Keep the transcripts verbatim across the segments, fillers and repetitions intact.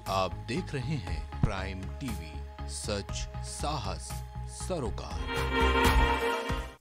आप देख रहे हैं प्राइम टीवी, सच साहस सरोकार।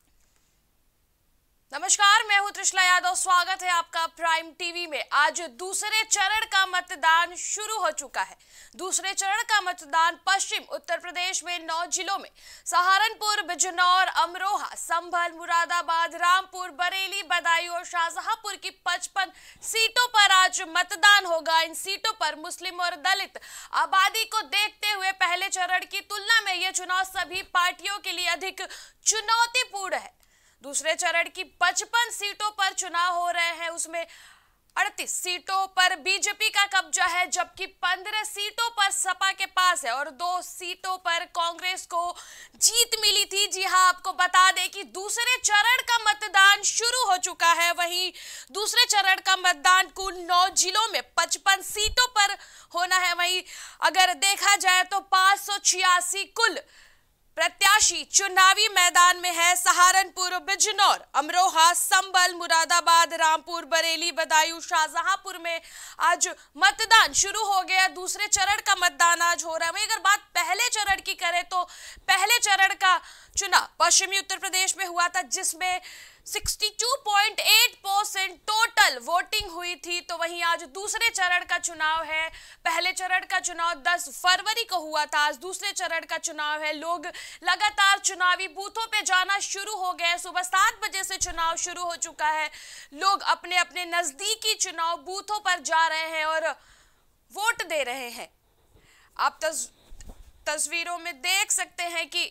नमस्कार, मैं हूं त्रिशला यादव। स्वागत है आपका प्राइम टीवी में। आज दूसरे चरण का मतदान शुरू हो चुका है। दूसरे चरण का मतदान पश्चिम उत्तर प्रदेश में नौ जिलों में सहारनपुर, बिजनौर, अमरोहा, संभल, मुरादाबाद, रामपुर, बरेली, बदायूं और शाहजहांपुर की पचपन सीटों पर आज मतदान होगा। इन सीटों पर मुस्लिम और दलित आबादी को देखते हुए पहले चरण की तुलना में यह चुनाव सभी पार्टियों के लिए अधिक चुनौतीपूर्ण है। दूसरे चरण की पचपन सीटों पर चुनाव हो रहे हैं, उसमें अड़तीस सीटों पर बीजेपी का कब्जा है, जबकि पंद्रह सीटों पर सपा के पास है और दो सीटों पर कांग्रेस को जीत मिली थी। जी हां, आपको बता दें कि दूसरे चरण का मतदान शुरू हो चुका है। वहीं दूसरे चरण का मतदान कुल नौ जिलों में पचपन सीटों पर होना है। वहीं अगर देखा जाए तो पांच सौ छियासी कुल प्रत्याशी चुनावी मैदान में है। सहारनपुर, बिजनौर, अमरोहा, संभल, मुरादाबाद, रामपुर, बरेली, बदायूं, शाहजहांपुर में आज मतदान शुरू हो गया। दूसरे चरण का मतदान आज हो रहा है। वहीं अगर बात पहले चरण की करें तो पहले चरण का चुनाव पश्चिमी उत्तर प्रदेश में हुआ था, जिसमें बासठ पॉइंट आठ परसेंट टोटल वोटिंग हुई थी। तो वहीं आज दूसरे चरण का चुनाव है। पहले चरण का चुनाव दस फरवरी को हुआ था, आज दूसरे चरण का चुनाव है। लोग लगातार चुनावी बूथों पे जाना शुरू हो गए। सुबह सात बजे से चुनाव शुरू हो चुका है। लोग अपने अपने नजदीकी चुनाव बूथों पर जा रहे हैं और वोट दे रहे हैं। आप तस, तस्वीरों में देख सकते हैं कि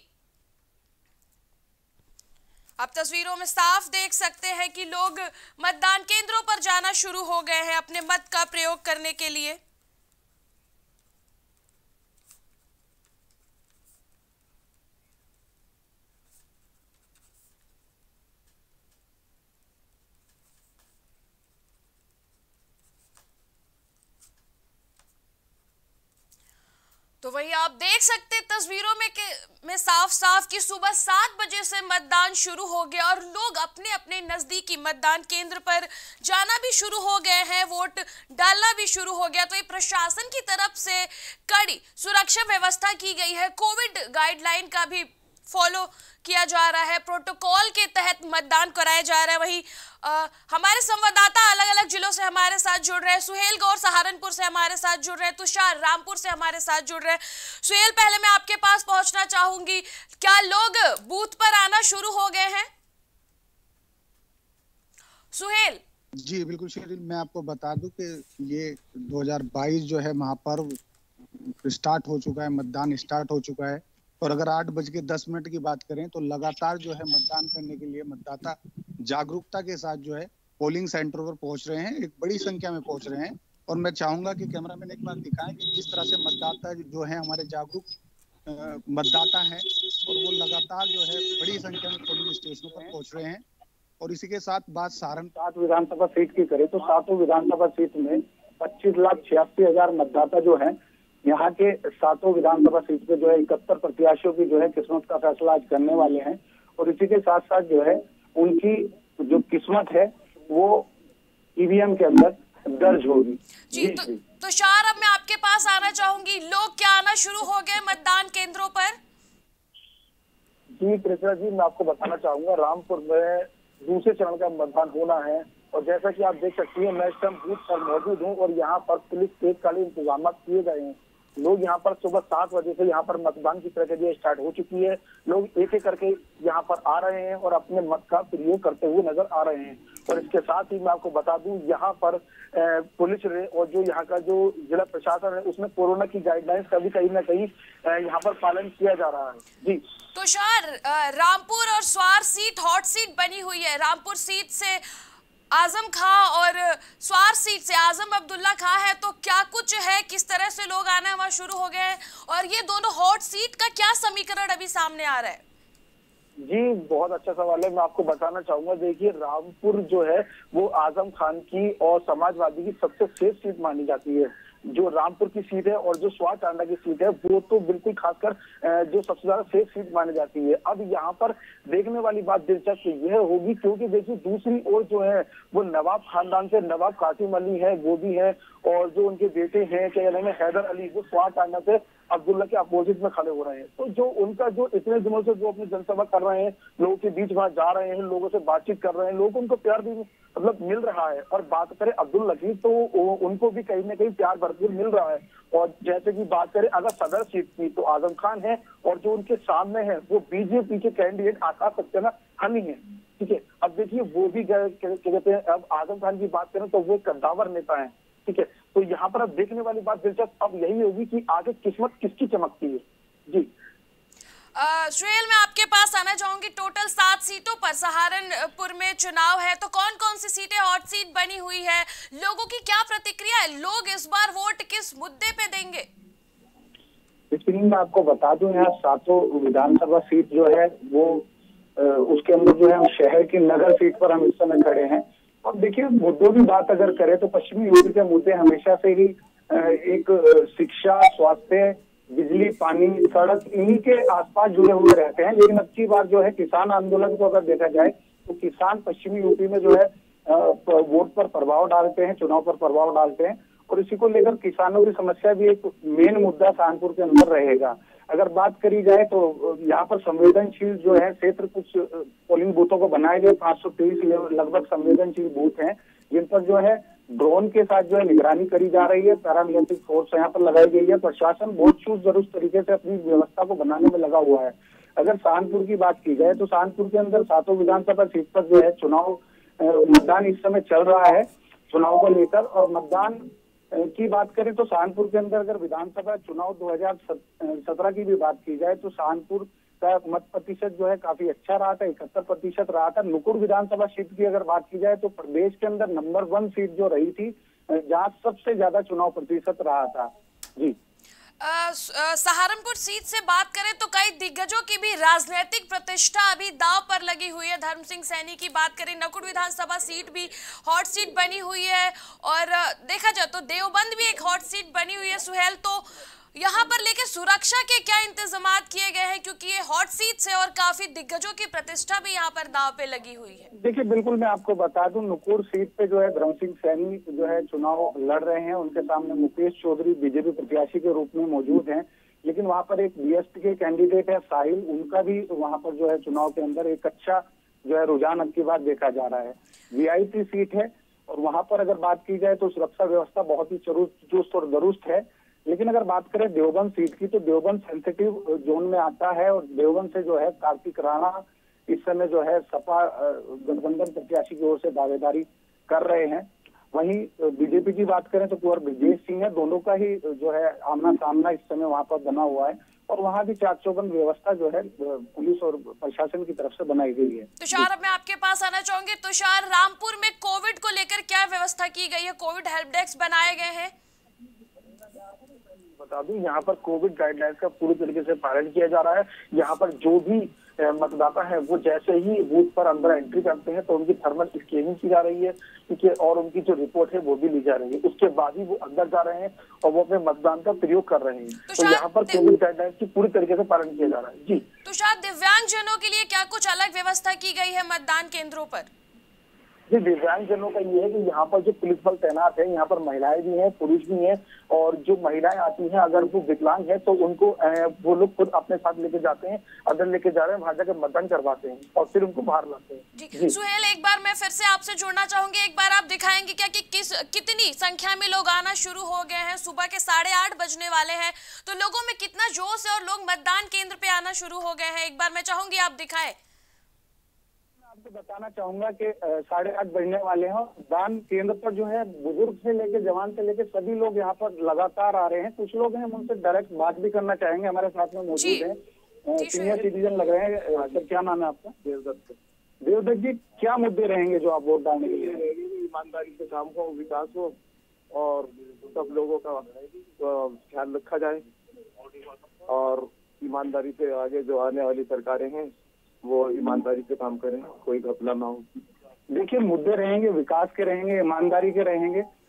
आप तस्वीरों में साफ देख सकते हैं कि लोग मतदान केंद्रों पर जाना शुरू हो गए हैं अपने मत का प्रयोग करने के लिए। तो वही आप देख सकते हैं तस्वीरों में के में साफ साफ कि सुबह सात बजे से मतदान शुरू हो गया और लोग अपने अपने नजदीकी मतदान केंद्र पर जाना भी शुरू हो गए हैं, वोट डालना भी शुरू हो गया। तो ये प्रशासन की तरफ से कड़ी सुरक्षा व्यवस्था की गई है। कोविड गाइडलाइन का भी फॉलो किया जा रहा है, प्रोटोकॉल के तहत मतदान कराया जा रहा है। वहीं हमारे संवाददाता अलग अलग जिलों से हमारे साथ जुड़ रहे हैं। सुहेल गौर सहारनपुर से हमारे साथ जुड़ रहे हैं, तुषार रामपुर से हमारे साथ जुड़ रहे हैं। सुहेल, पहले मैं आपके पास पहुंचना चाहूंगी, क्या लोग बूथ पर आना शुरू हो गए हैं? सुहेल जी बिल्कुल शेरिल, मैं आपको बता दूं कि ये दो हज़ार बाईस जो है महापर्व स्टार्ट हो चुका है, मतदान स्टार्ट हो चुका है। और अगर आठ बज के दस मिनट की बात करें तो लगातार जो है मतदान करने के लिए मतदाता जागरूकता के साथ जो है पोलिंग सेंटर पर पहुंच रहे हैं, एक बड़ी संख्या में पहुंच रहे हैं। और मैं चाहूंगा कि कैमरामैन एक बार दिखाएं कि किस तरह से मतदाता जो है हमारे जागरूक मतदाता हैं और वो लगातार जो है बड़ी संख्या में पोलिंग स्टेशनों पर पहुंच रहे हैं। और इसी के साथ बात सारण सात विधानसभा सीट की करें तो सातों विधानसभा सीट में पच्चीस लाख छियासी हजार मतदाता जो है यहाँ के सातों विधानसभा सीट पे जो है इकहत्तर प्रत्याशियों की जो है किस्मत का फैसला आज करने वाले हैं। और इसी के साथ साथ जो है उनकी जो किस्मत है वो ईवीएम के अंदर दर्ज होगी। जी, तो तुषार, अब मैं आपके पास आना चाहूंगी, लोग क्या आना शुरू हो गए मतदान केंद्रों पर? जी कृष्णा जी, मैं आपको बताना चाहूंगा, रामपुर में दूसरे चरण का मतदान होना है। और जैसा कि आप देख सकती हैं, मैं इस टाइम बूथ पर मौजूद हूँ और यहाँ पर पुलिस के कड़े इंतजाम किए गए हैं। लोग यहाँ पर सुबह सात बजे से यहाँ पर मतदान की प्रक्रिया स्टार्ट हो चुकी है। लोग एक एक करके यहाँ पर आ रहे हैं और अपने मत का प्रयोग करते हुए नजर आ रहे हैं। और इसके साथ ही मैं आपको बता दूं, यहाँ पर पुलिस और जो यहाँ का जो जिला प्रशासन है उसमें कोरोना की गाइडलाइंस का भी कहीं ना कहीं यहाँ पर पालन किया जा रहा है। जी तुषार, रामपुर और स्वार सीट हॉट सीट बनी हुई है। रामपुर सीट से आजम खां और स्वार सीट से आजम अब्दुल्ला खां है, तो क्या कुछ है, किस तरह से लोग आना वहां शुरू हो गए हैं और ये दोनों हॉट सीट का क्या समीकरण अभी सामने आ रहा है? जी बहुत अच्छा सवाल है, मैं आपको बताना चाहूंगा। देखिए, रामपुर जो है वो आजम खान की और समाजवादी की सबसे सेफ सीट मानी जाती है। जो रामपुर की सीट है और जो स्वार टांडा की सीट है वो तो बिल्कुल खासकर जो सबसे ज्यादा सेफ सीट मानी जाती है। अब यहाँ पर देखने वाली बात दिलचस्प यह होगी, क्योंकि देखिए दूसरी ओर जो है वो नवाब खानदान से नवाब कासिम अली है, वो भी है, और जो उनके बेटे हैं क्या नाम है हैदर अली, वो स्वार टांडा से अब्दुल्ला के अपोजिट में खड़े हो रहे हैं। तो जो उनका जो इतने दिनों से जो अपनी जनसभा कर रहे हैं, लोगों के बीच वहां जा रहे हैं, लोगों से बातचीत कर रहे हैं, लोगों को उनको प्यार भी मतलब मिल रहा है। और बात करें अब्दुल लतीफ तो उनको भी कहीं ना कहीं प्यार भरपूर मिल रहा है। और जैसे कि बात करें अगर सदर सीट की तो आजम खान है, और जो उनके सामने है वो बीजेपी के कैंडिडेट आकाश सक्सेना हनी है। ठीक है, अब देखिए वो भी क्या कहते हैं, अब आजम खान की बात करें तो वो कद्दावर नेता है। ठीक है, तो यहाँ पर अब देखने वाली बात दिलचस्प अब यही होगी कि आगे किस्मत किसकी चमकती है। जी सुहेल, मैं आपके पास आना चाहूंगी। टोटल सात सीटों पर सहारनपुर में चुनाव है, तो कौन कौन सी सीटें हॉट सीट बनी हुई है, लोगों की क्या प्रतिक्रिया है, लोग इस बार वोट किस मुद्दे पे देंगे? इसलिए मैं आपको बता दूं, यहाँ सातों विधानसभा सीट जो है वो उसके अंदर जो है हम शहर की नगर सीट पर हम इस समय खड़े हैं। और देखिए मुद्दों की बात अगर करें तो पश्चिमी यूपी के मुद्दे हमेशा से ही एक शिक्षा, स्वास्थ्य, बिजली, पानी, सड़क, इन्हीं के आसपास जुड़े हुए रहते हैं। लेकिन अब की बार जो है किसान आंदोलन को अगर देखा जाए तो किसान पश्चिमी यूपी में जो है वोट पर प्रभाव डालते हैं, चुनाव पर प्रभाव डालते हैं, और इसी को लेकर किसानों की समस्या भी एक मेन मुद्दा सहारनपुर के अंदर रहेगा। अगर बात करी जाए तो यहाँ पर संवेदनशील जो है क्षेत्र, कुछ पोलिंग बूथों को बनाए गए पाँच सौ तेईस लगभग संवेदनशील बूथ हैं, जिन पर जो है ड्रोन के साथ जो है निगरानी करी जा रही है, पैरामिलिट्री फोर्स यहाँ पर लगाई गई है। प्रशासन बहुत चुस्त दुरुस्त तरीके से अपनी व्यवस्था को बनाने में लगा हुआ है। अगर सहारनपुर की बात की जाए तो सहारनपुर के अंदर सातों विधानसभा सीट पर जो है चुनाव मतदान इस समय चल रहा है चुनाव को लेकर। और मतदान की बात करें तो सहारनपुर के अंदर अगर विधानसभा चुनाव दो हजार सत्रह की भी बात की जाए तो सहारनपुर का मत प्रतिशत जो है काफी अच्छा रहा था, इकहत्तर प्रतिशत रहा था। नुकुड़ विधानसभा सीट की अगर बात की जाए तो प्रदेश के अंदर नंबर वन सीट जो रही थी, जहाँ सबसे ज्यादा चुनाव प्रतिशत रहा था। जी सहारनपुर सीट से बात करें तो कई दिग्गजों की भी राजनीतिक प्रतिष्ठा अभी दांव पर लगी हुई है। धर्म सिंह सैनी की बात करें, नकुड़ विधानसभा सीट भी हॉट सीट बनी हुई है, और देखा जाए तो देवबंद भी एक हॉट सीट बनी हुई है। सुहेल, तो यहाँ पर लेके सुरक्षा के क्या इंतजामात किए गए हैं, क्योंकि ये हॉट सीट से और काफी दिग्गजों की प्रतिष्ठा भी यहाँ पर दांव पे लगी हुई है? देखिए बिल्कुल, मैं आपको बता दूं, नुकुड़ सीट पे जो है धर्म सिंह सैनी जो है चुनाव लड़ रहे हैं। उनके सामने मुकेश चौधरी बीजेपी प्रत्याशी के रूप में मौजूद हैं, लेकिन वहाँ पर एक बीएसपी के कैंडिडेट है साहिल, उनका भी वहाँ पर जो है चुनाव के अंदर एक अच्छा जो है रुझान अब की बार देखा जा रहा है। वीआईपी सीट है, और वहाँ पर अगर बात की जाए तो सुरक्षा व्यवस्था बहुत ही चुस्त और दुरुस्त है। लेकिन अगर बात करें देवबंद सीट की तो देवबंद सेंसिटिव जोन में आता है, और देवबंद से जो है कार्तिक राणा इस समय जो है सपा गठबंधन प्रत्याशी की ओर से दावेदारी कर रहे हैं। वहीं बीजेपी की बात करें तो कुंवर ब्रजेश सिंह है, दोनों का ही जो है आमना सामना इस समय वहां पर बना हुआ है, और वहां भी चाक चौबंद व्यवस्था जो है पुलिस और प्रशासन की तरफ से बनाई गई है। तुषार, अब मैं आपके पास आना चाहूंगी। तुषार, रामपुर में कोविड को लेकर क्या व्यवस्था की गई है? कोविड हेल्प डेस्क बनाए गए हैं? बता दूं, यहाँ पर कोविड गाइडलाइंस का पूरी तरीके से पालन किया जा रहा है। यहाँ पर जो भी मतदाता है वो जैसे ही बूथ पर अंदर एंट्री करते हैं तो उनकी थर्मल स्कैनिंग की जा रही है, ठीक है, और उनकी जो रिपोर्ट है वो भी ली जा रही है। उसके बाद ही वो अंदर जा रहे हैं और वो अपने मतदान का प्रयोग कर रहे हैं। तो यहाँ पर कोविड गाइडलाइंस की पूरी तरीके से पालन किया जा रहा है। जी तुषार, दिव्यांग जनों के लिए क्या कुछ अलग व्यवस्था की गई है मतदान केंद्रों पर? जी, दिव्यांग जनों का ये है कि यहाँ पर जो पुलिस बल तैनात है, यहाँ पर महिलाएं भी हैं, पुरुष भी हैं, और जो महिलाएं आती हैं अगर वो विकलांग है तो उनको वो लोग खुद अपने साथ लेके जाते हैं, अंदर लेके जा रहे हैं, वहां जाकर मतदान करवाते हैं और फिर उनको बाहर लाते हैं। जी, जी। सुहेल, एक बार मैं फिर से आपसे जुड़ना चाहूंगी। एक बार आप दिखाएंगे क्या कि किस कितनी संख्या में लोग आना शुरू हो गए हैं? सुबह के साढ़े आठ बजने वाले हैं, तो लोगों में कितना जोश है और लोग मतदान केंद्र पे आना शुरू हो गए हैं? एक बार मैं चाहूंगी आप दिखाएं। आपको बताना चाहूंगा कि साढ़े आठ बजने वाले हैं। दान केंद्र पर जो है बुजुर्ग से लेके जवान से लेके सभी लोग यहाँ पर लगातार आ रहे हैं। कुछ लोग हैं, हम उनसे डायरेक्ट बात भी करना चाहेंगे, हमारे साथ में मौजूद है, सीनियर सिटीजन लग रहे हैं। सर, क्या नाम है आपका? देवदत्त। देवदत्त जी, क्या मुद्दे रहेंगे जो आप वोट डालने के लिए? ईमानदारी से काम हो, विकास हो, और सब लोगों का ख्याल रखा जाए, और ईमानदारी से आगे जो आने वाली सरकारें हैं वो ईमानदारी से काम करें, कोई घपला ना हो। देखिए, मुद्दे रहेंगे, विकास के रहेंगे, ईमानदारी के रहेंगे,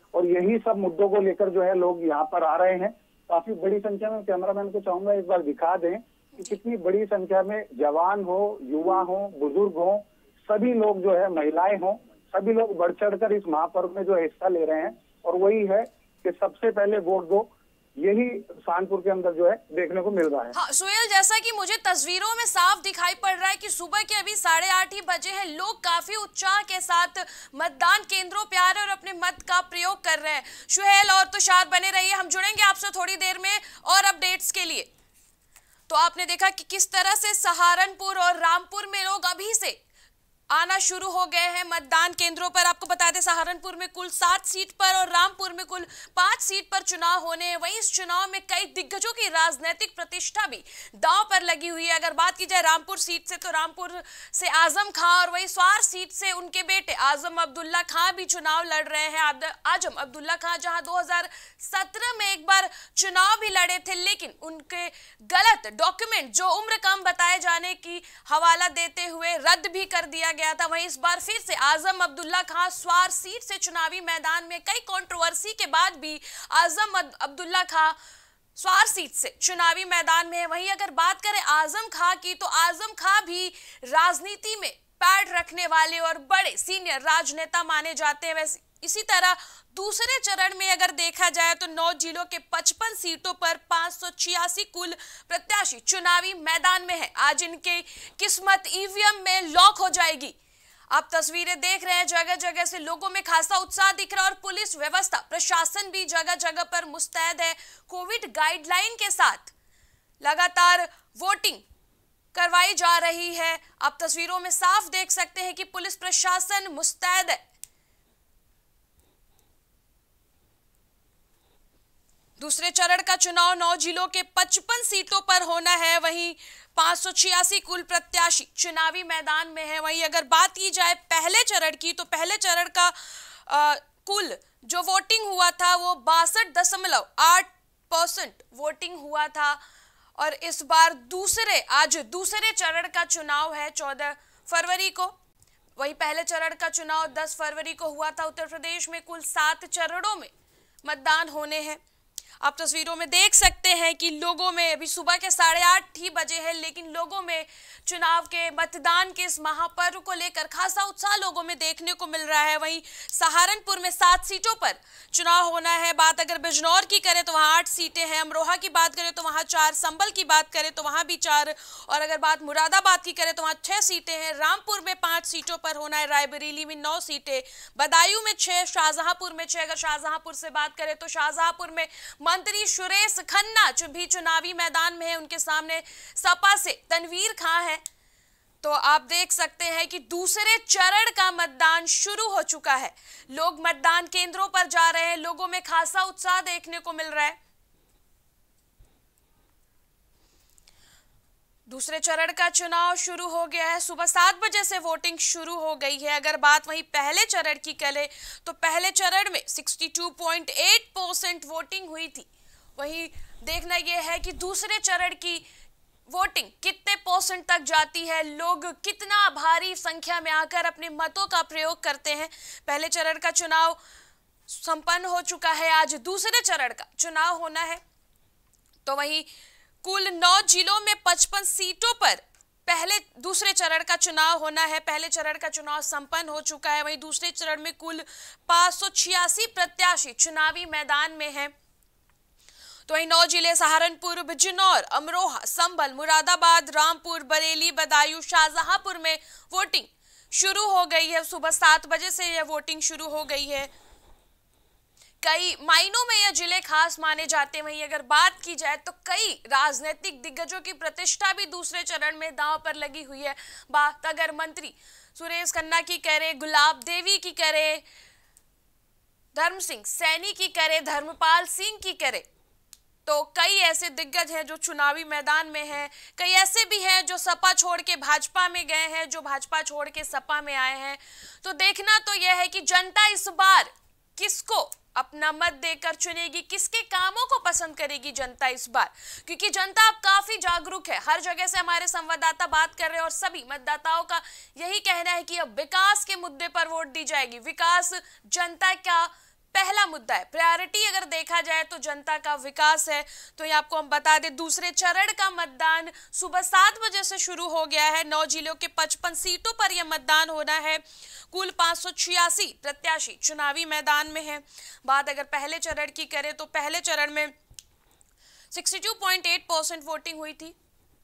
और यही सब मुद्दों को लेकर जो है लोग यहाँ पर आ रहे हैं। काफी बड़ी संख्या में, कैमरामैन को चाहूंगा एक बार दिखा दें कि कितनी बड़ी संख्या में जवान हो, युवा हो, बुजुर्ग हो, सभी लोग जो है, महिलाएं हो, सभी लोग बढ़ चढ़कर इस महापर्व में जो है हिस्सा ले रहे हैं। और वही है कि सबसे पहले वोट दो, यही सहारनपुर के अंदर जो है देखने को मिल रहा है। हाँ सुहेल, जैसा कि मुझे तस्वीरों में साफ दिखाई पड़ रहा है कि सुबह के अभी साढ़े आठ ही बजे हैं, लोग काफी उत्साह के साथ मतदान केंद्रों पे आ रहे हैं और अपने मत का प्रयोग कर रहे हैं। सुहेल और तुषार बने रहिए, हम जुड़ेंगे आपसे थोड़ी देर में और अपडेट्स के लिए। तो आपने देखा कि किस तरह से सहारनपुर और रामपुर में लोग अभी से आना शुरू हो गए हैं मतदान केंद्रों पर। आपको बता दें सहारनपुर में कुल सात सीट पर और रामपुर में कुल पांच सीट पर चुनाव होने हैं। वहीं इस चुनाव में कई दिग्गजों की राजनीतिक प्रतिष्ठा भी दांव पर लगी हुई है। अगर बात की जाए रामपुर सीट से तो रामपुर से आजम खां और वहीं स्वार सीट से उनके बेटे आजम अब्दुल्ला खां भी चुनाव लड़ रहे हैं। आजम अब्दुल्ला खां जहां दो हजार सत्रह में एक बार चुनाव भी लड़े थे, लेकिन उनके गलत डॉक्यूमेंट जो उम्र कम बताए जाने की हवाला देते हुए रद्द भी कर दिया गया था। वहीं इस बार फिर से आजम अब्दुल्ला खां स्वार सीट से चुनावी मैदान में कई कंट्रोवर्सी के बाद भी आजम अब्दुल्ला खां स्वार सीट से चुनावी मैदान में है। वहीं अगर बात करें आजम खां की तो आजम खां भी राजनीति में पैड रखने वाले और बड़े सीनियर राजनेता माने जाते हैं। वैसे इसी तरह दूसरे चरण में अगर देखा जाए तो नौ जिलों के पचपन सीटों पर पांच सौ छियासी कुल प्रत्याशी चुनावी मैदान में है। आज इनके किस्मत ईवीएम में लॉक हो जाएगी। आप तस्वीरें देख रहे हैं, जगह जगह से लोगों में खासा उत्साह दिख रहा है और पुलिस व्यवस्था प्रशासन भी जगह जगह पर मुस्तैद है। कोविड गाइडलाइन के साथ लगातार वोटिंग करवाई जा रही है। आप तस्वीरों में साफ देख सकते हैं कि पुलिस प्रशासन मुस्तैद है। दूसरे चरण का चुनाव नौ जिलों के पचपन सीटों पर होना है। वहीं पांच सौ छियासी कुल प्रत्याशी चुनावी मैदान में है। वहीं अगर बात की जाए पहले चरण की तो पहले चरण का आ, कुल जो वोटिंग हुआ था वो बासठ दशमलव आठ परसेंट वोटिंग हुआ था। और इस बार दूसरे आज दूसरे चरण का चुनाव है चौदह फरवरी को। वहीं पहले चरण का चुनाव दस फरवरी को हुआ था। उत्तर प्रदेश में कुल सात चरणों में मतदान होने हैं। आप तस्वीरों में देख सकते हैं कि लोगों में अभी सुबह के साढ़े आठ ही बजे हैं, लेकिन लोगों में चुनाव के मतदान के इस महापर्व को लेकर खासा उत्साह लोगों में देखने को मिल रहा है। वहीं सहारनपुर में सात सीटों पर चुनाव होना है। बात अगर बिजनौर की करें तो वहां आठ सीटें हैं, अमरोहा की बात करें तो वहां चार, संभल की बात करें तो वहां भी चार, और अगर बात मुरादाबाद की करें तो वहां छह सीटें हैं। रामपुर में पांच सीटों पर होना है, रायबरेली में नौ सीटें, बदायूं में छह, शाहजहांपुर में छह। अगर शाहजहांपुर से बात करें तो शाहजहांपुर में मंत्री सुरेश खन्ना जो भी चुनावी मैदान में है, उनके सामने सपा से तनवीर खां है। तो आप देख सकते हैं कि दूसरे चरण का मतदान शुरू हो चुका है। लोग मतदान केंद्रों पर जा रहे हैं, लोगों में खासा उत्साह देखने को मिल रहा है। दूसरे चरण का चुनाव शुरू हो गया है। सुबह सात बजे से वोटिंग शुरू हो गई है। अगर बात वहीं पहले चरण की करें तो पहले चरण में बासठ पॉइंट आठ परसेंट वोटिंग हुई थी। वहीं देखना यह है कि दूसरे चरण की वोटिंग कितने परसेंट तक जाती है, लोग कितना भारी संख्या में आकर अपने मतों का प्रयोग करते हैं। पहले चरण का चुनाव संपन्न हो चुका है, आज दूसरे चरण का चुनाव होना है। तो वहीं कुल नौ जिलों में पचपन सीटों पर पहले दूसरे चरण का चुनाव होना है। पहले चरण का चुनाव संपन्न हो चुका है। वहीं दूसरे चरण में कुल पांच सौ छियासी प्रत्याशी चुनावी मैदान में हैं। तो वहीं नौ जिले सहारनपुर, बिजनौर, अमरोहा, संभल, मुरादाबाद, रामपुर, बरेली, बदायूं, शाहजहांपुर में वोटिंग शुरू हो गई है। सुबह सात बजे से यह वोटिंग शुरू हो गई है। कई मायनों में यह जिले खास माने जाते हैं। वहीं अगर बात की जाए तो कई राजनीतिक दिग्गजों की प्रतिष्ठा भी दूसरे चरण में दांव पर लगी हुई है। बात अगर मंत्री सुरेश खन्ना की करे, गुलाब देवी की करे, धर्म सिंह सैनी की करे, धर्मपाल सिंह की करे, तो कई ऐसे दिग्गज हैं जो चुनावी मैदान में हैं। कई ऐसे भी हैं जो सपा छोड़ के भाजपा में गए हैं, जो भाजपा छोड़ के सपा में आए हैं। तो देखना तो यह है कि जनता इस बार किसको अपना मत देकर चुनेगी, किसके कामों को पसंद करेगी जनता इस बार, क्योंकि जनता अब काफी जागरूक है। हर जगह से हमारे संवाददाता बात कर रहे हैं और सभी मतदाताओं का यही कहना है कि अब विकास के मुद्दे पर वोट दी जाएगी। विकास जनता का पहला मुद्दा है। प्रायोरिटी अगर देखा जाए तो जनता का विकास है। तो ये आपको हम बता दें, दूसरे चरण का मतदान सुबह सात बजे से शुरू हो गया है। नौ जिलों के पचपन सीटों पर यह मतदान होना है। कुल पाँच सौ छियासी प्रत्याशी चुनावी मैदान में हैं। बात अगर पहले चरण की करें तो पहले चरण में बासठ पॉइंट आठ परसेंट वोटिंग हुई थी।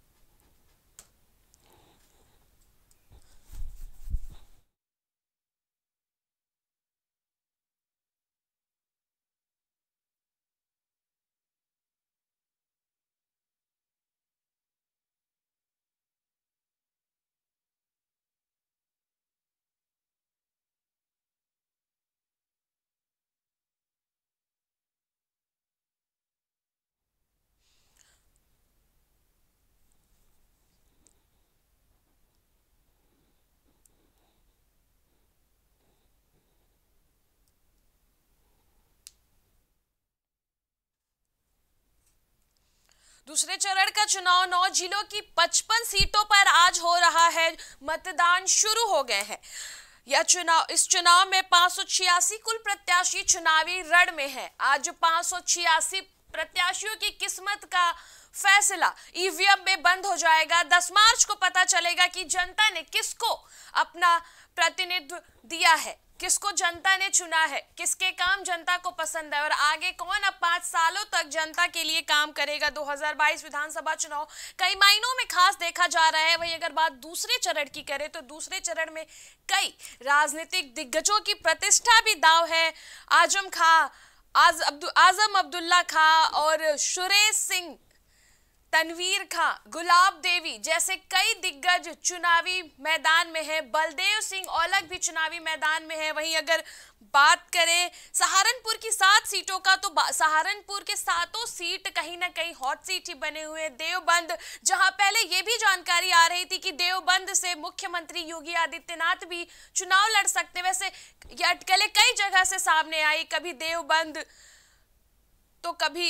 दूसरे चरण का चुनाव नौ जिलों की पचपन सीटों पर आज हो रहा है। मतदान शुरू हो गए हैं। यह चुनाव इस चुनाव में पाँच सौ छियासी कुल प्रत्याशी चुनावी रण में हैं। आज पाँच सौ छियासी प्रत्याशियों की किस्मत का फैसला ईवीएम में बंद हो जाएगा। दस मार्च को पता चलेगा कि जनता ने किसको अपना प्रतिनिधित्व दिया है, किसको जनता ने चुना है, किसके काम जनता को पसंद है और आगे कौन अब पांच सालों तक जनता के लिए काम करेगा। दो हज़ार बाईस विधानसभा चुनाव कई मायनों में खास देखा जा रहा है। वहीं अगर बात दूसरे चरण की करें तो दूसरे चरण में कई राजनीतिक दिग्गजों की प्रतिष्ठा भी दाव है। आजम खां, आज अब्दु, आजम अब्दुल्ला खां और सुरेश सिंह, तनवीर खां, गुलाब देवी जैसे कई दिग्गज चुनावी मैदान में हैं। बलदेव सिंह औलख भी चुनावी मैदान में है। वहीं अगर बात करें सहारनपुर की सात सीटों का तो सहारनपुर के सातों सीट कहीं ना कहीं हॉट सीट ही बने हुए। देवबंद, जहां पहले ये भी जानकारी आ रही थी कि देवबंद से मुख्यमंत्री योगी आदित्यनाथ भी चुनाव लड़ सकते, वैसे ये अटकलें कई जगह से सामने आई। कभी देवबंद तो कभी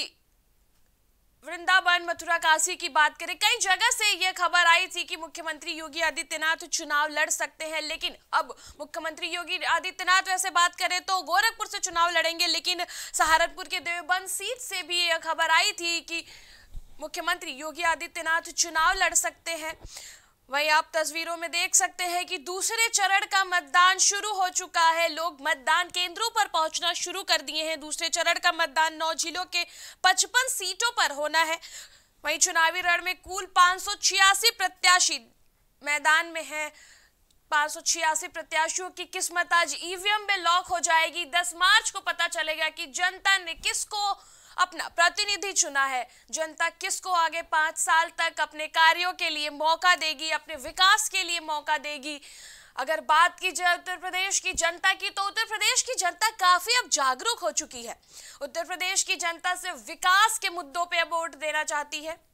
वृंदावन, मथुरा, काशी की बात करें, कई जगह से यह खबर आई थी कि मुख्यमंत्री योगी आदित्यनाथ चुनाव लड़ सकते हैं। लेकिन अब मुख्यमंत्री योगी आदित्यनाथ वैसे बात करें तो गोरखपुर से चुनाव लड़ेंगे, लेकिन सहारनपुर के देवबंद सीट से भी यह खबर आई थी कि मुख्यमंत्री योगी आदित्यनाथ चुनाव लड़ सकते हैं। वहीं आप तस्वीरों में देख सकते हैं कि दूसरे चरण का मतदान शुरू हो चुका है। लोग मतदान केंद्रों पर पहुंचना शुरू कर दिए हैं। दूसरे चरण का मतदान नौ जिलों के पचपन सीटों पर होना है। वहीं चुनावी रण में कुल पाँच सौ छियासी प्रत्याशी मैदान में हैं। पाँच सौ छियासी प्रत्याशियों की किस्मत आज ईवीएम में लॉक हो जाएगी। दस मार्च को पता चलेगा कि जनता ने किसको अपना प्रतिनिधि चुना है। जनता किसको आगे पांच साल तक अपने कार्यों के लिए मौका देगी, अपने विकास के लिए मौका देगी। अगर बात की जाए उत्तर प्रदेश की जनता की तो उत्तर प्रदेश की जनता काफी अब जागरूक हो चुकी है। उत्तर प्रदेश की जनता सिर्फ विकास के मुद्दों पे अब वोट देना चाहती है।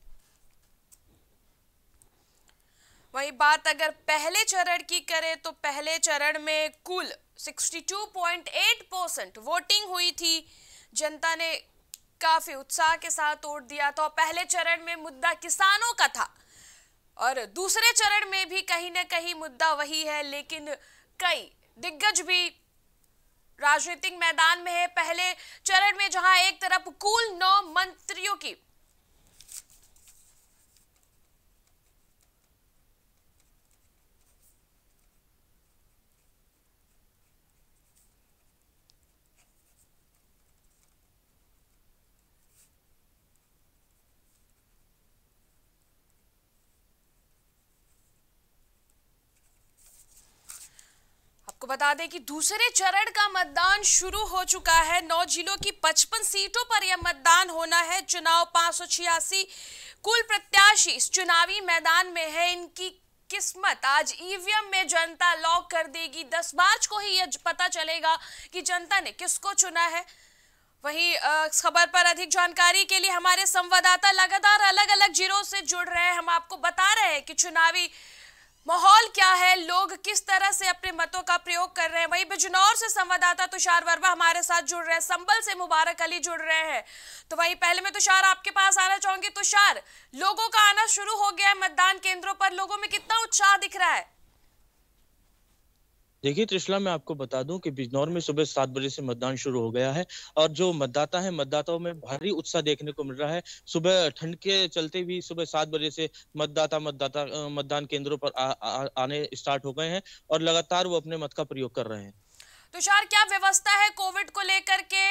वही बात अगर पहले चरण की करें तो पहले चरण में कुल बासठ पॉइंट आठ परसेंट वोटिंग हुई थी। जनता ने काफी उत्साह के साथ वोट दिया था। पहले चरण में मुद्दा किसानों का था और दूसरे चरण में भी कहीं ना कहीं मुद्दा वही है, लेकिन कई दिग्गज भी राजनीतिक मैदान में है। पहले चरण में जहां एक तरफ कुल नौ मंत्रियों की आपको बता दें कि दूसरे चरण का मतदान शुरू हो चुका है। नौ जिलों की पचपन सीटों पर यह मतदान होना है। चुनाव पाँच सौ छियासी कुल प्रत्याशी इस चुनावी मैदान में है। इनकी किस्मत आज ईवीएम में जनता लॉक कर देगी। दस मार्च को ही यह पता चलेगा कि जनता ने किसको चुना है। वहीं खबर पर अधिक जानकारी के लिए हमारे संवाददाता लगातार अलग अलग जिलों से जुड़ रहे हैं। हम आपको बता रहे हैं कि चुनावी माहौल क्या है, लोग किस तरह से अपने मतों का प्रयोग कर रहे हैं। वहीं बिजनौर से संवाददाता तुषार वर्मा हमारे साथ जुड़ रहे हैं, संभल से मुबारक अली जुड़ रहे हैं। तो वहीं पहले मैं तुषार आपके पास आना चाहूंगी। तुषार, लोगों का आना शुरू हो गया है मतदान केंद्रों पर, लोगों में कितना उत्साह दिख रहा है? देखिए त्रिशला, मैं आपको बता दूं कि बिजनौर में सुबह सात बजे से मतदान शुरू हो गया है और जो मतदाता है मतदाताओं में भारी उत्साह देखने को मिल रहा है। सुबह ठंड के चलते भी सुबह सात बजे से मतदाता मतदाता अ, मतदान केंद्रों पर आ, आ, आने स्टार्ट हो गए हैं और लगातार वो अपने मत का प्रयोग कर रहे हैं। तुषार, क्या व्यवस्था है कोविड को लेकर के?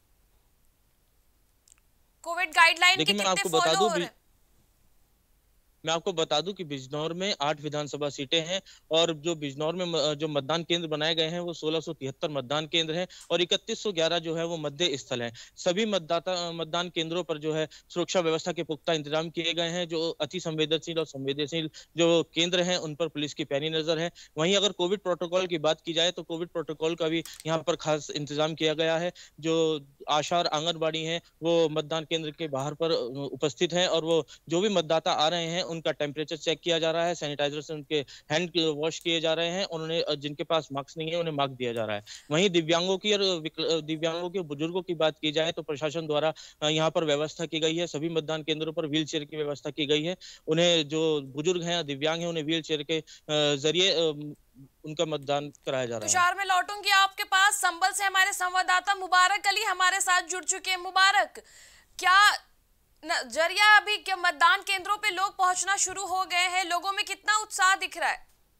कोविड गाइडलाइन के देखिए मैं कितने आपको बता फॉलो दूं हो रहे हैं? मैं आपको बता दूं कि बिजनौर में आठ विधानसभा सीटें हैं और जो बिजनौर में म- जो मतदान केंद्र बनाए गए हैं वो सोलह सौ तिहत्तर मतदान केंद्र हैं और इकतीस सौ ग्यारह जो है वो मतदेय स्थल हैं। सभी मतदाता मतदान केंद्रों पर जो है सुरक्षा व्यवस्था के पुख्ता इंतजाम किए गए हैं। जो अति संवेदनशील और संवेदनशील जो केंद्र हैं उन पर पुलिस की पैनी नजर है। वहीं अगर कोविड प्रोटोकॉल की बात की जाए तो कोविड प्रोटोकॉल का भी यहाँ पर खास इंतजाम किया गया है। जो आशा और आंगनबाड़ी हैं वो मतदान केंद्र के बाहर पर उपस्थित हैं और वो जो भी मतदाता आ रहे हैं उनका टेम्परेचर चेक किया जा रहा है, सैनिटाइजर से उनके हैंड वॉश किए जा रहे हैं, उन्होंने जिनके पास मास्क नहीं है उन्हें मास्क दिया जा रहा है। वहीं दिव्यांगों की और दिव्यांगों के बुजुर्गों की बात की जाए तो प्रशासन द्वारा यहाँ पर व्यवस्था की गई है। सभी मतदान केंद्रों पर व्हील चेयर की व्यवस्था की गई है। उन्हें जो बुजुर्ग हैं दिव्यांग हैं उन्हें व्हील चेयर के जरिए उनका मतदान कराया जा रहा है। तुषार, मैं लौटूंगी आपके पास। संभल से हमारे संवाददाता मुबारक अली हमारे साथ जुड़ चुके हैं। मुबारक, क्या नजरिया अभी क्या मतदान केंद्रों पे लोग पहुंचना शुरू हो गए हैं? लोगों में कितना उत्साह दिख रहा है?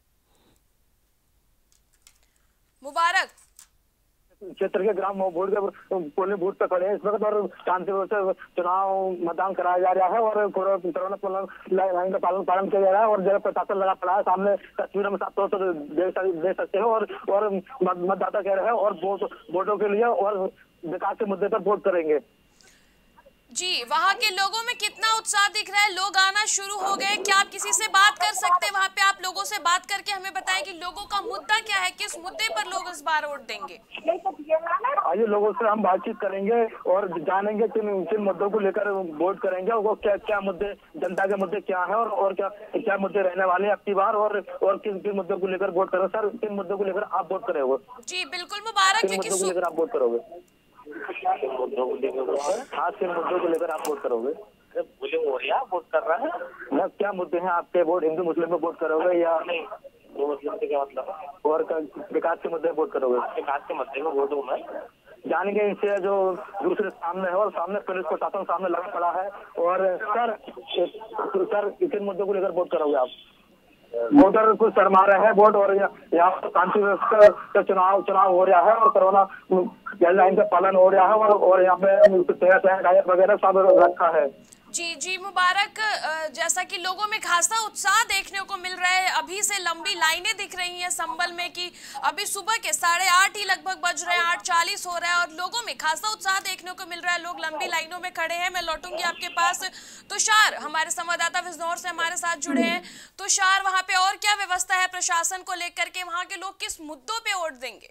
मुबारक, क्षेत्र के ग्राम वोट के पोलिंग बूथ पे खड़े हैं इस वक्त और शांति से चुनाव मतदान कराया जा रहा है और कोरोना लाइन का पालन पालन किया जा रहा है और जगह प्रशासन लगा पड़ा है। सामने तस्वीरों में साफ तौर पर देख सकते हैं और और मतदाता कह रहे हैं और वोट वोटों के लिए और विकास के मुद्दे पर वोट करेंगे। जी, वहाँ के लोगों में कितना उत्साह दिख रहा है? लोग आना शुरू हो गए। क्या आप किसी से बात कर सकते हैं? वहाँ पे आप लोगों से बात करके हमें बताएं कि लोगों का मुद्दा क्या है, किस मुद्दे पर लोग इस बार वोट देंगे? आइए लोगों से हम बातचीत करेंगे और जानेंगे किन किन मुद्दों को लेकर वोट करेंगे और वो क्या क्या मुद्दे, जनता के मुद्दे क्या है और और क्या क्या मुद्दे रहने वाले हैं अब की बार और और किन किन मुद्दों को लेकर वोट करें। सर, किन मुद्दों को लेकर आप वोट करोगे? जी बिल्कुल मुबारक, किन मुद्दों को लेकर आप वोट करोगे? मुद्दों को लेकर खास किन मुद्दों को लेकर आप वोट करोगे? बोलिंग हो रही है, वोट कर रहा है ना, क्या मुद्दे हैं आपके? वोट हिंदू मुस्लिम में वोट करोगे या नहीं? दो मुस्लिम से क्या मतलब है? और विकास के मुद्दे वोट करोगे? विकास के मुद्दे में वोट हूँ मैं। जानेंगे इनसे जो दूसरे सामने है और सामने पुलिस प्रशासन सामने लगा पड़ा है। और सर सर किन मुद्दों को लेकर वोट करोगे आप? वोटर कुछ शर्मा रहे हैं वोट और यहाँ पर शांति व्यवस्था का चुनाव चुनाव हो रहा है और कोरोना गाइडलाइन का पालन हो रहा है और और यहाँ पे सैनिटाइजर वगैरह सब रखा है। जी जी मुबारक, जैसा कि लोगों में खासा उत्साह देखने को मिल रहा है। अभी से लंबी लाइनें दिख रही हैं संभल में कि अभी सुबह के साढ़े आठ ही लगभग बज रहे हैं, आठ चालीस हो रहा है और लोगों में खासा उत्साह देखने को मिल रहा है। लोग लंबी लाइनों में खड़े हैं। मैं लौटूंगी आपके पास। तुषार, हमारे संवाददाता बिजनौर से हमारे साथ जुड़े हैं। तुषार, वहाँ पे और क्या व्यवस्था है प्रशासन को लेकर के? वहाँ के लोग किस मुद्दों पे वोट देंगे?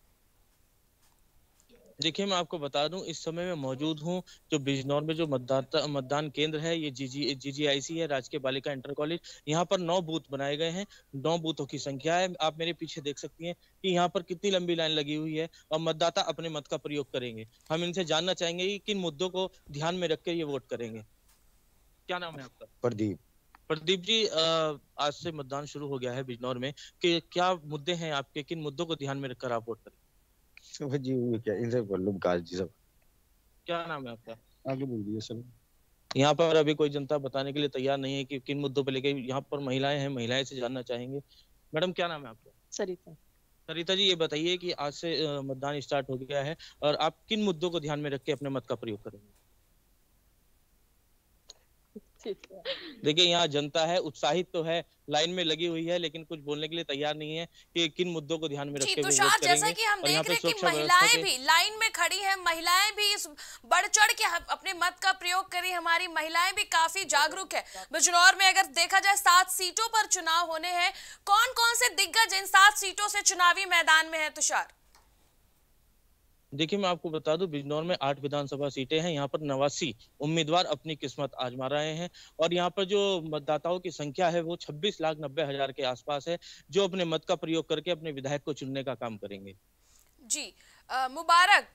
देखिए मैं आपको बता दूं इस समय मैं मौजूद हूं जो बिजनौर में जो मतदाता मतदान केंद्र है ये जीजी जीजीआईसी है, राजकीय बालिका इंटर कॉलेज। यहाँ पर नौ बूथ बनाए गए हैं, नौ बूथों की संख्या है। आप मेरे पीछे देख सकती हैं कि यहाँ पर कितनी लंबी लाइन लगी हुई है और मतदाता अपने मत का प्रयोग करेंगे। हम इनसे जानना चाहेंगे कि किन मुद्दों को ध्यान में रखकर ये वोट करेंगे। क्या नाम है आपका? प्रदीप। प्रदीप जी, आज से मतदान शुरू हो गया है बिजनौर में, कि क्या मुद्दे हैं आपके, किन मुद्दों को ध्यान में रखकर आप वोट करें? जी क्या इनसे बोल लो विकास जी सब। क्या नाम है आपका? आगे बोल दिए सर। यहाँ पर अभी कोई जनता बताने के लिए तैयार नहीं है कि किन मुद्दों पर लेके। यहाँ पर महिलाएं हैं, महिलाएं से जानना चाहेंगे। मैडम क्या नाम है आपका? सरिता। सरिता जी, ये बताइए कि आज से मतदान स्टार्ट हो गया है और आप किन मुद्दों को ध्यान में रख के अपने मत का प्रयोग करेंगे? देखिए यहाँ जनता है, उत्साहित तो है, लाइन में लगी हुई है, लेकिन कुछ बोलने के लिए तैयार नहीं है कि किन मुद्दों को ध्यान में रख के वो वोट करेंगे। जैसा कि हम देख रहे हैं कि महिलाएं भी लाइन में खड़ी हैं, महिलाएं भी इस बढ़ चढ़ के अपने मत का प्रयोग करी। हमारी महिलाएं भी काफी जागरूक है। बिजनौर में अगर देखा जाए सात सीटों पर चुनाव होने हैं। कौन कौन से दिग्गज इन सात सीटों से चुनावी मैदान में है तुषार? देखिए मैं आपको बता दूं बिजनौर में आठ विधानसभा सीटें हैं। यहाँ पर नवासी उम्मीदवार अपनी किस्मत आजमा रहे हैं और यहाँ पर जो मतदाताओं की संख्या है वो छब्बीस लाख नब्बे हजार के आसपास है, जो अपने मत का प्रयोग करके अपने विधायक को चुनने का काम करेंगे। जी आ, मुबारक,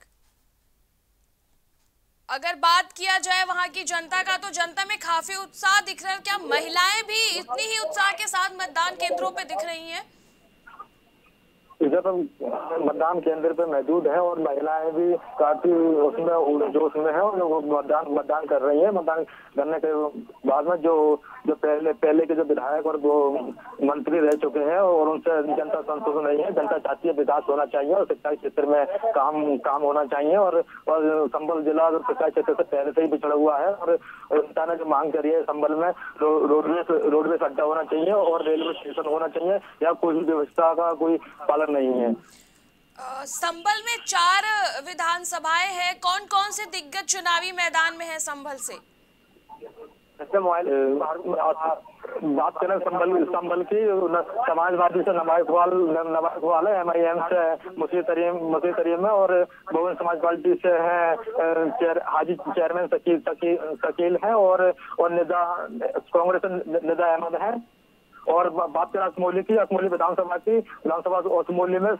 अगर बात किया जाए वहां की जनता का तो जनता में काफी उत्साह दिख रहा है। क्या महिलाएं भी इतनी ही उत्साह के साथ मतदान केंद्रों पे दिख रही हैं? विगत मतदान केंद्र पे मौजूद है और महिलाएं भी काफी उसमें जोश में है और जो मतदान मतदान कर रही है। मतदान करने के बाद में जो जो पहले पहले के जो विधायक और वो मंत्री रह चुके हैं और उनसे जनता संतुष्ट नहीं है। जनता चाहती है विकास होना चाहिए और शिक्षा क्षेत्र में काम काम होना चाहिए और, और संभल जिला शिक्षा क्षेत्र से पहले से ही पिछड़ा हुआ है और जनता ने जो मांग करी है संभल में रो, रोडवेज रोडवेज अड्डा होना चाहिए और रेलवे स्टेशन होना चाहिए या कोई भी व्यवस्था का कोई पालन नहीं है। संभल में चार विधानसभाएं हैं, कौन कौन से दिग्गज चुनावी मैदान में है संभल से? मोबाइल बात करें संभल संभल की समाजवादी से नवाब इकबाल नवाब इकबाल है, एम आई एम से मुसी तरीम मुसी तरीम है और बहुजन समाज पार्टी से है चेयर, हाजी चेयरमैन शकील शकील शकील है और और निदा कांग्रेस से निदा अहमद है। और बात करें असमोली की, असमोली विधानसभा की विधानसभा असमोली में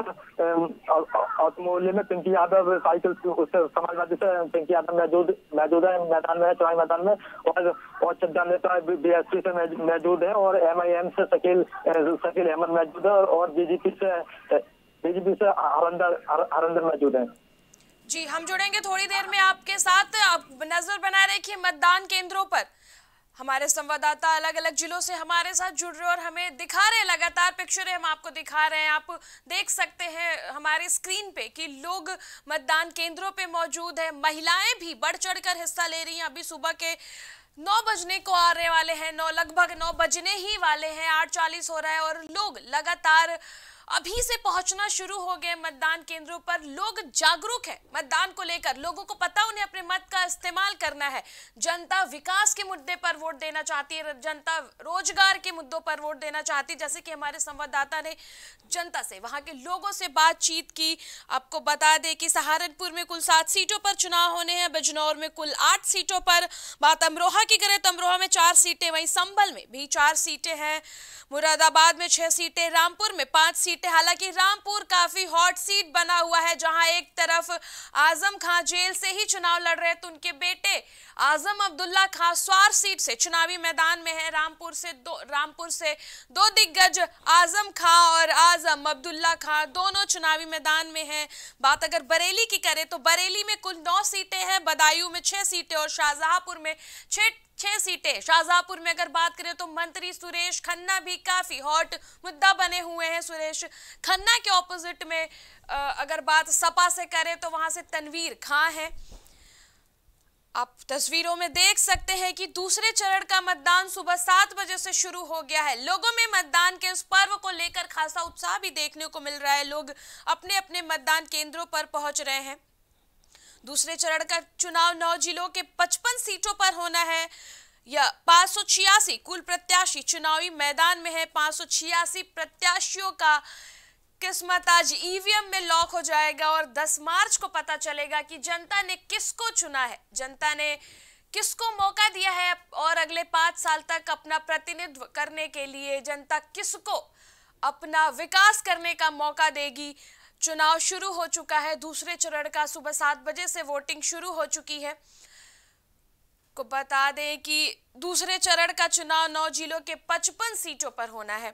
असमोली में पिंकी यादव साइकिल उससे समाजवादी से पिंकी यादव मौजूद मौजूद है मैदान में, चुनावी मैदान में और और चड्डा नेता बी एस पी से मौजूद है और एम आई एम से शकील शकील अहमद मौजूद है और बीजेपी से बीजेपी से हरिंदर हरिंदर मौजूद है। जी, हम जुड़ेंगे थोड़ी देर में आपके साथ। आप नजर बनाए रखिए मतदान केंद्रों पर। हमारे संवाददाता अलग अलग जिलों से हमारे साथ जुड़ रहे और हमें दिखा रहे, लगातार पिक्चरें हम आपको दिखा रहे हैं। आप देख सकते हैं हमारे स्क्रीन पे कि लोग मतदान केंद्रों पे मौजूद है। महिलाएं भी बढ़ चढ़कर हिस्सा ले रही हैं। अभी सुबह के नौ बजने को आने वाले हैं, नौ लगभग नौ बजने ही वाले हैं, आठ चालीस हो रहा है और लोग लगातार अभी से पहुंचना शुरू हो गए मतदान केंद्रों पर। लोग जागरूक है मतदान को लेकर, लोगों को पता उन्हें अपने मत का इस्तेमाल करना है। जनता विकास के मुद्दे पर वोट देना चाहती है, जनता रोजगार के मुद्दों पर वोट देना चाहती है। जैसे कि हमारे संवाददाता ने जनता से, वहां के लोगों से बातचीत की। आपको बता दें कि सहारनपुर में कुल सात सीटों पर चुनाव होने हैं, बिजनौर में कुल आठ सीटों पर। बात अमरोहा की करें तो अमरोहा में चार सीटें, वहीं संभल में भी चार सीटें हैं, मुरादाबाद में छह सीटें, रामपुर में पांच सीटें। हालांकि रामपुर काफी हॉट सीट बना हुआ है, जहां एक तरफ आजम खां जेल से ही चुनाव लड़ रहे हैं तो उनके बेटे आजम अब्दुल्ला खां स्वार सीट से चुनावी मैदान में है। रामपुर से दो रामपुर से दो दिग्गज आजम खां और आजम अब्दुल्ला खां दोनों चुनावी मैदान में हैं। बात अगर बरेली की करें तो बरेली में कुल नौ सीटें हैं, बदायूं में छह सीटें और शाहजहांपुर में छह छह सीटें। शाहजहांपुर में अगर बात करें तो मंत्री सुरेश खन्ना भी काफी हॉट मुद्दा बने हुए हैं। सुरेश खन्ना के ऑपोजिट में अगर बात सपा से करें तो वहां से तनवीर खां है। आप तस्वीरों में देख सकते हैं कि दूसरे चरण का मतदान सुबह सात बजे से शुरू हो गया है। लोगों में मतदान के इस पर्व को लेकर खासा उत्साह भी देखने को मिल रहा है। लोग अपने अपने मतदान केंद्रों पर पहुंच रहे हैं। दूसरे चरण का चुनाव नौ जिलों के पचपन सीटों पर होना है। या पांच सौ छियासी कुल प्रत्याशी चुनावी मैदान में है। पांच सौ छियासी प्रत्याशियों का किस्मत आज ईवीएम में लॉक हो जाएगा और दस मार्च को पता चलेगा कि जनता ने किसको चुना है, जनता ने किसको मौका दिया है और अगले पांच साल तक अपना प्रतिनिधित्व करने के लिए जनता किसको अपना विकास करने का मौका देगी। चुनाव शुरू हो चुका है दूसरे चरण का, सुबह सात बजे से वोटिंग शुरू हो चुकी है। को बता दें कि दूसरे चरण का चुनाव नौ जिलों के पचपन सीटों पर होना है।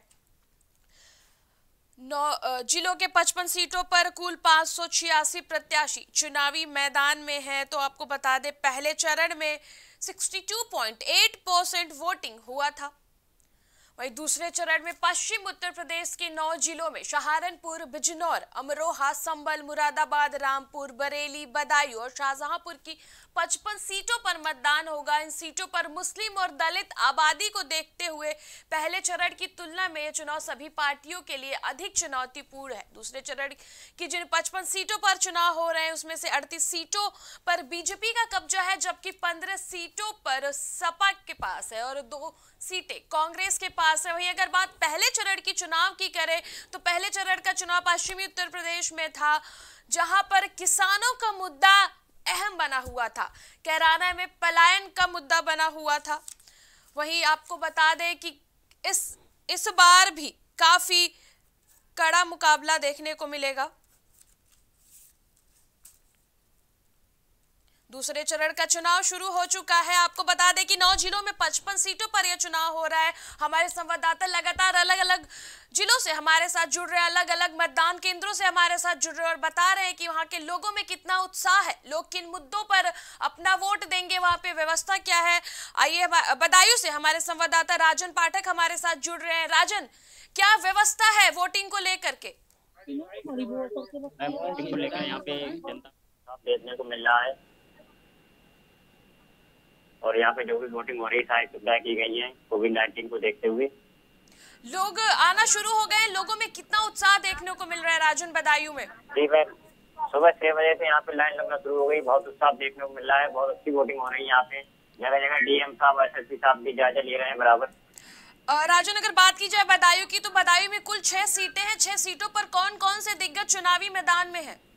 नौ जिलों के पचपन सीटों पर कुल पांच सौ छियासी प्रत्याशी चुनावी मैदान में है। तो आपको बता दें पहले चरण में बासठ पॉइंट आठ परसेंट वोटिंग हुआ था। वहीं दूसरे चरण में पश्चिम उत्तर प्रदेश के नौ जिलों में सहारनपुर, बिजनौर, अमरोहा, संभल, मुरादाबाद, रामपुर, बरेली, बदायूं और शाहजहांपुर की पचपन सीटों पर मतदान होगा। इन सीटों पर मुस्लिम और दलित आबादी को देखते हुए पहले चरण की तुलना में यह चुनाव सभी पार्टियों के लिए अधिक चुनौतीपूर्ण है। दूसरे चरण की जिन पचपन सीटों पर चुनाव हो रहे हैं उसमें से अड़तीस सीटों पर बीजेपी का कब्जा है, जबकि पंद्रह सीटों पर सपा के पास है और दो सीटें कांग्रेस के पास है। वहीं अगर बात पहले चरण की चुनाव की करें तो पहले चरण का चुनाव पश्चिमी उत्तर प्रदेश में था, जहां पर किसानों का मुद्दा अहम बना हुआ था। कैराना में पलायन का मुद्दा बना हुआ था। वहीं आपको बता दें कि इस इस बार भी काफी कड़ा मुकाबला देखने को मिलेगा। दूसरे चरण का चुनाव शुरू हो चुका है। आपको बता दें कि नौ जिलों में पचपन सीटों पर यह चुनाव हो रहा है। हमारे संवाददाता लगातार अलग अलग जिलों से हमारे साथ जुड़ रहे हैं, अलग अलग मतदान केंद्रों से हमारे साथ जुड़ रहे हैं और बता रहे हैं कि वहां के लोगों में कितना उत्साह है, लोग किन मुद्दों पर अपना वोट देंगे, वहां पे व्यवस्था क्या है। आइए बदायूं से हमारे संवाददाता राजन पाठक हमारे साथ जुड़ रहे हैं। राजन, क्या व्यवस्था है वोटिंग को लेकर के? वोटिंग को लेकर यहाँ पे जनता देखने को मिल रहा है और यहाँ पे जो भी वोटिंग हो रही है सारी सुविधाएं की गई है कोविड नाइन्टीन को देखते हुए। लोग आना शुरू हो गए हैं, लोगों में कितना उत्साह देखने को मिल रहा है राजन बदायूं में? जी मैम, सुबह छह बजे से यहाँ पे लाइन लगना शुरू हो गई, बहुत उत्साह देखने को मिल रहा है, बहुत अच्छी वोटिंग हो रही है यहाँ पे। जगह जगह डीएम साहब एस एस पी साहब भी जायजा ले रहे हैं बराबर। राजन, अगर बात की जाए बदायूं की तो बदायूं में कुल छह सीटें हैं। छह सीटों पर कौन कौन से दिग्गज चुनावी मैदान में हैं?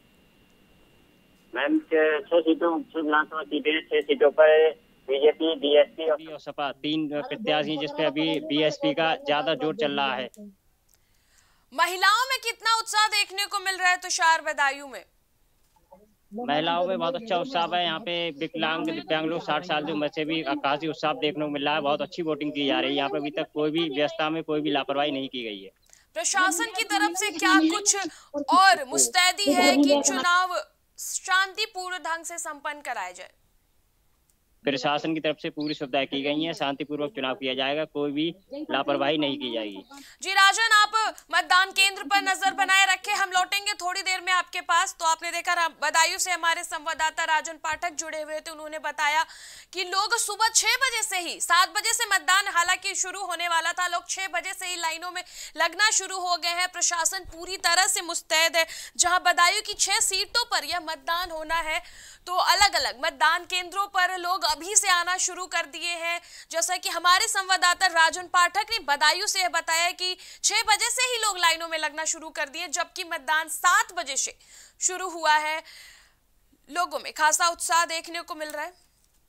मैम छह सीटों छह विधानसभा सीटें हैं। छह सीटों पर बीजेपी, बीएसपी और सपा तीन प्रत्याशी जिसपे अभी बीएसपी का ज्यादा जोर चल रहा है। महिलाओं में कितना उत्साह देखने को मिल रहा है तुषार बदायूं में? महिलाओं में बहुत अच्छा उत्साह है। यहाँ पे विकलांग दिव्यांग लोग साठ साल की उम्र से भी काफी उत्साह देखने को मिल रहा है। बहुत अच्छी वोटिंग की जा रही है। यहाँ पे अभी तक कोई भी व्यवस्था में कोई भी लापरवाही नहीं की गई है। प्रशासन की तरफ से क्या कुछ और मुस्तैदी है कि चुनाव शांतिपूर्ण ढंग से संपन्न कराया जाए? प्रशासन की तरफ से पूरी सुविधाएं की गई हैं, शांतिपूर्वक चुनाव किया जाएगा, कोई भी लापरवाही नहीं की जाएगी। जी राजन, आप मतदान केंद्र पर नजर बनाए रखे, हम लौटेंगे थोड़ी देर में आपके पास। तो आपने देखा बदायूं से हमारे संवाददाता राजन पाठक जुड़े हुए थे, उन्होंने बताया कि लोग सुबह छह बजे से ही, सात बजे से मतदान हालांकि शुरू होने वाला था, लोग छह बजे से ही लाइनों में लगना शुरू हो गए हैं। प्रशासन पूरी तरह से मुस्तैद है। जहां बदायूं की छह सीटों पर यह मतदान होना है तो अलग अलग मतदान केंद्रों पर लोग अभी से आना शुरू कर दिए हैं। जैसा कि हमारे संवाददाता राजन पाठक ने बदायूं से बताया कि छह बजे से ही लोग लाइनों में लगना शुरू कर दिए, जबकि मतदान सात बजे से शुरू हुआ है। लोगों में खासा उत्साह देखने को मिल रहा है।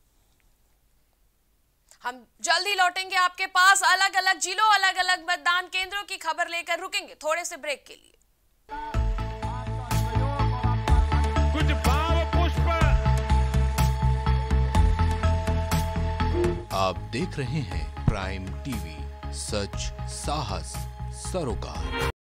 हम जल्द ही लौटेंगे आपके पास अलग अलग जिलों, अलग अलग मतदान केंद्रों की खबर लेकर। रुकेंगे थोड़े से ब्रेक के लिए। कुछ भाव पुष्प। आप देख रहे हैं प्राइम टीवी, सच साहस सरोकार।